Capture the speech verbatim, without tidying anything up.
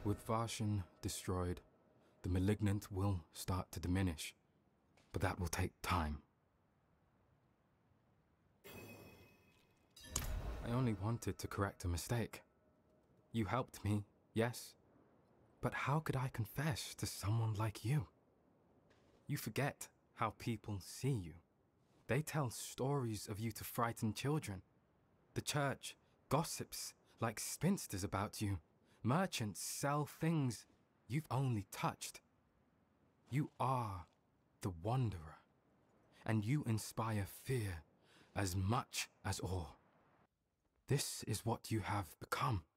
With Varshan destroyed, the malignant will start to diminish, but that will take time. I only wanted to correct a mistake. You helped me, yes, but how could I confess to someone like you? You forget how people see you. They tell stories of you to frighten children. The church gossips like spinsters about you. Merchants sell things you've only touched. You are the wanderer, and you inspire fear as much as awe. This is what you have become.